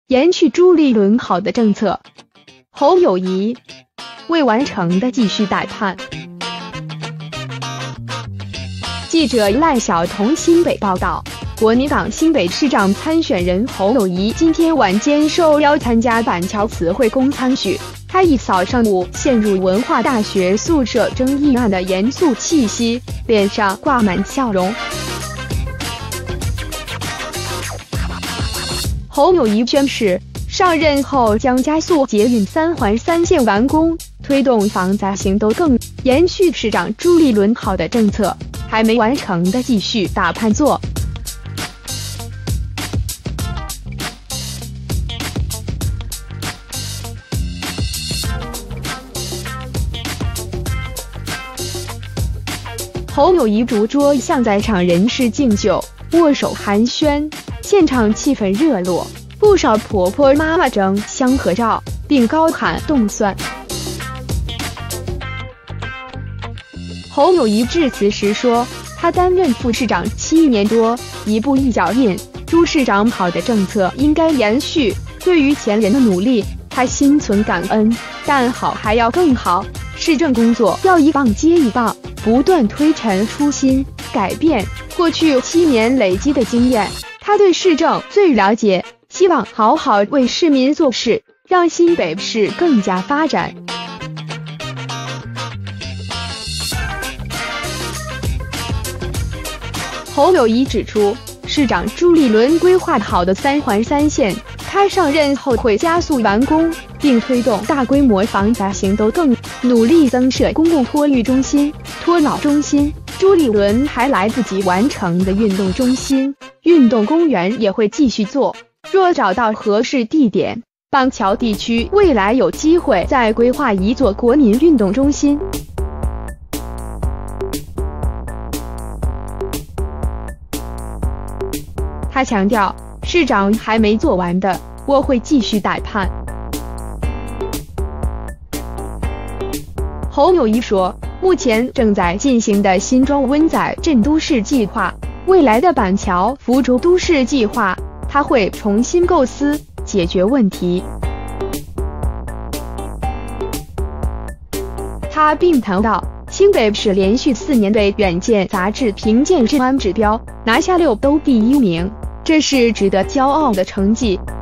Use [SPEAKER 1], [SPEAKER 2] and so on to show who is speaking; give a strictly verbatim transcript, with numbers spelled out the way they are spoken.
[SPEAKER 1] 延续朱立伦好的政策。侯友宜未完成的继续待判。记者赖晓彤新北报道，国民党新北市长参选人侯友宜今天晚间受邀参加板桥慈惠宫参叙。他一扫上午陷入文化大学宿舍争议案的严肃气息，脸上挂满笑容。侯友宜宣誓，上任后将加速捷运三环三线完工，推动防灾行动更延续市长朱立伦好的政策，还没完成的继续打判做。侯友宜逐桌向在场人士敬酒，握手寒暄，现场气氛热络，不少婆婆妈妈争相合照，并高喊冻蒜。侯友宜致辞时说，他担任副市长七年多，一步一脚印，朱市长好的政策应该延续。对于前人的努力，他心存感恩，但好还要更好，市政工作要一棒接一棒，不断推陈出新，改变过去七年累积的经验。他对市政最了解，希望好好为市民做事，让新北市更加发展。侯友宜指出，市长朱立伦规划好的三环三线，他上任后会加速完工，并推动大规模防灾行动，更努力增设公共托育中心、托老中心。朱立伦还来不及完成的运动中心、运动公园也会继续做。若找到合适地点，板桥地区未来有机会再规划一座国民运动中心。他强调，市长还没做完的，我会继续待判。侯友宜说，目前正在进行的新庄温仔镇都市计划，未来的板桥福州都市计划，他会重新构思解决问题。他并谈到，新北市连续四年被《远见》杂志评鉴治安指标拿下六都第一名，这是值得骄傲的成绩。